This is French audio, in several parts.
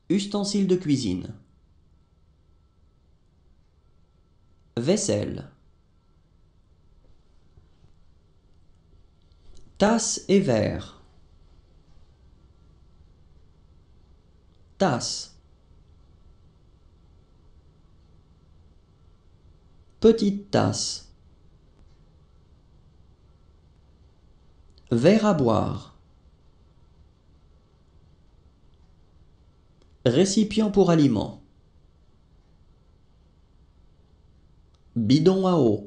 Ustensiles de cuisine. Vaisselle. Tasse et verre. Tasse. Petite tasse. Verre à boire. Récipient pour aliments. Bidon à eau.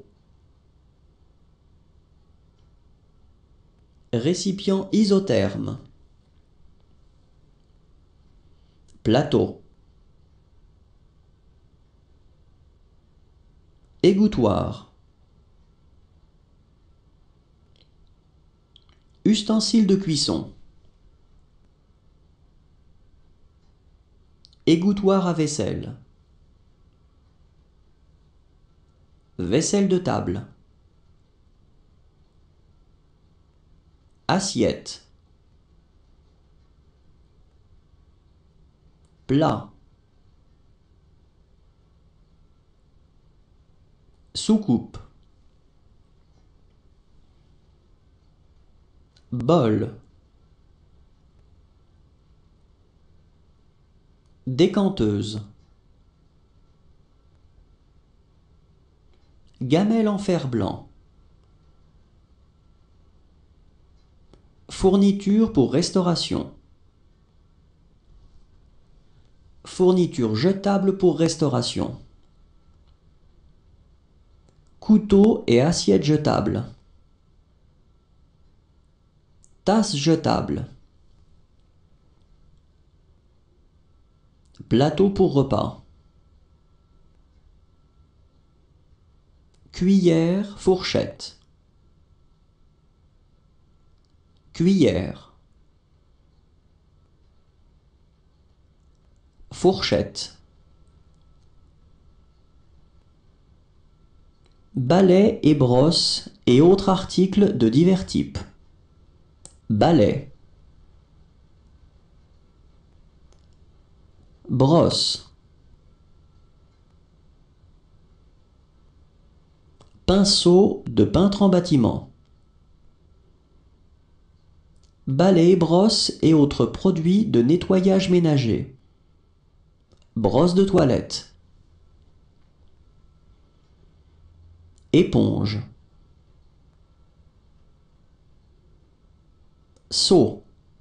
Récipient isotherme. Plateau. Égouttoir. Ustensiles de cuisson. Égouttoir à vaisselle. Vaisselle de table. Assiette. Plat. Soucoupe. Bol. Décanteuse. Gamelle en fer blanc. Fourniture pour restauration. Fourniture jetable pour restauration. Couteau et assiette jetables. Tasse jetable. Plateau pour repas. Cuillère, fourchette. Cuillère. Fourchette. Balai et brosse et autres articles de divers types. Balai. Brosse. Pinceau de peintre en bâtiment. Balai, brosse et autres produits de nettoyage ménager. Brosse de toilette. Éponge. Seau.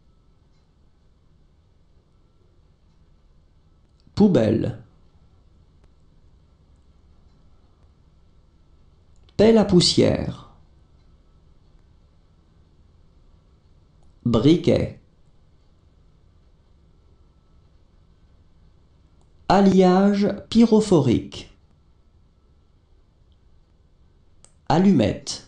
Poubelle. Pelle à poussière. Briquet. Alliage pyrophorique. Allumette.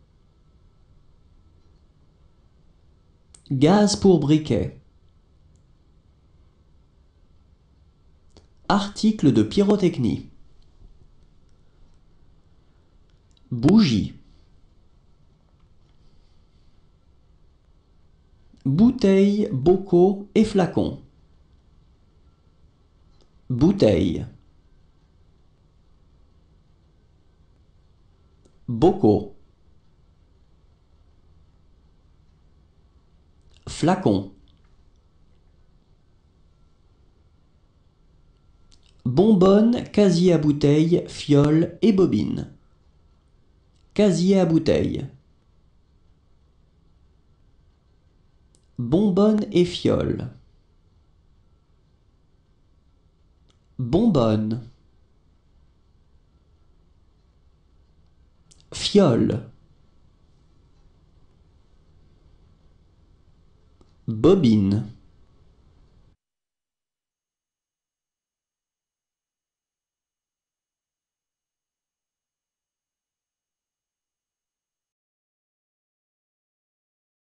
Gaz pour briquet. Article de pyrotechnie. Bougie. Bouteilles, bocaux et flacons. Bouteille. Bocaux. Flacon. Bonbonne, casier à bouteille, fiole et bobine. Casier à bouteille. Bonbonne et fiole. Bonbonne. Fiole. Bobine.